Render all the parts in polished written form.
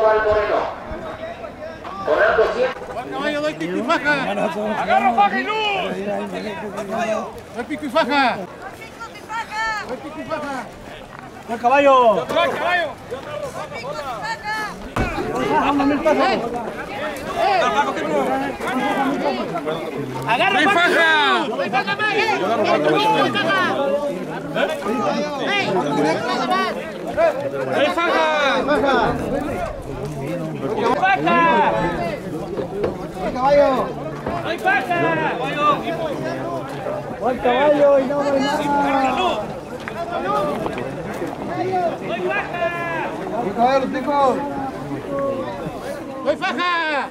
Cristóbal Moreno. Correr 200. Juan Caballo, doy pico y faja. Agarro faja y luz. Doy pico y faja. Doy pico y faja. Juan Caballo. Juan Caballo. Agarra faja. Doy faja más. Doy faja. Caballo. Doy faja. Juan Caballo y no doy nada. Doy faja. Juan Caballo, los chicos. Doy faja.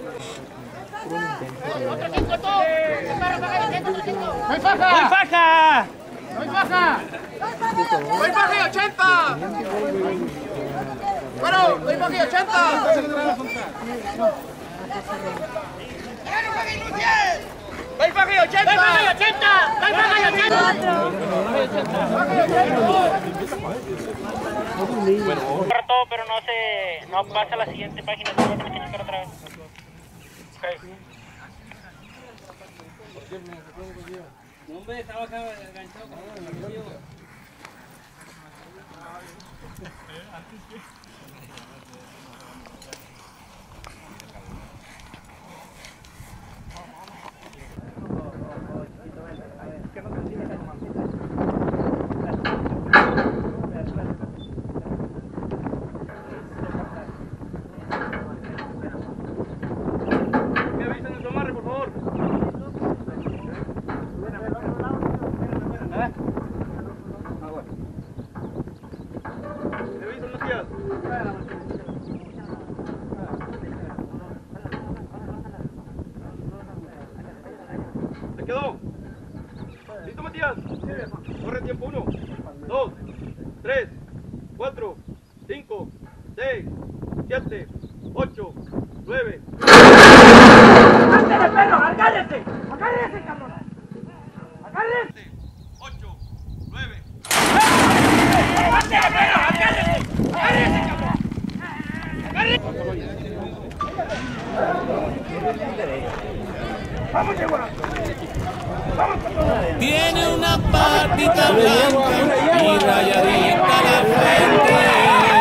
Otro 5 todo. Doy faja. Doy faja. Doy faja. Doy faja y 80. Bueno, doy faja y 80. ¡Doy faja y 80! ¡Doy faja y 80! ¡Doy faja y 80! Todo, pero no pasa a la siguiente página, se va a tener que checar otra vez. No, hombre, estaba acá enganchado con el ¿Te quedó? ¿Listo, Matías? Corre tiempo. 1, 2, 3, 4, 5, 6, 7, 8, 9. ¡Agárrese, perro! ¡Agárrese! ¡Agárrese, cabrón! ¡Agárrese! 8, 9. ¡Agárrese, perro! ¡Agárrese! ¡Agárrese, cabrón! ¡Agárrese! ¡Vamos, Chihuahua! Tiene una patita blanca y rayadita la frente.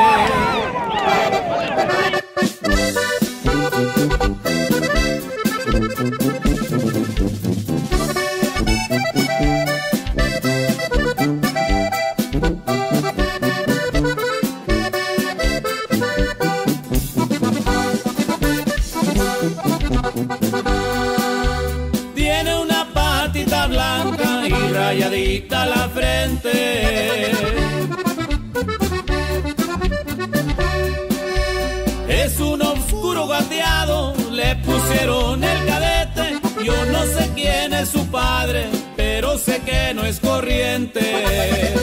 Tiene una patita blanca y rayadita la frente. Es un oscuro gateado, le pusieron el cadete. Yo no sé quién es su padre, pero sé que no es corriente.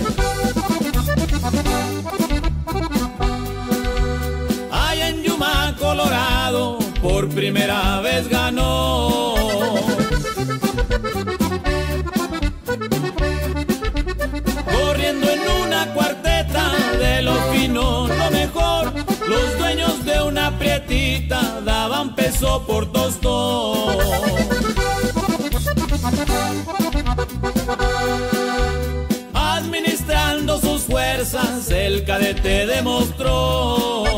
Allá en Yuma, Colorado, por primera vez ganó. Corriendo en una cuarteta, de lo fino lo mejor. Los dueños de una prietita daban peso por tostón. Administrando sus fuerzas, el cadete demostró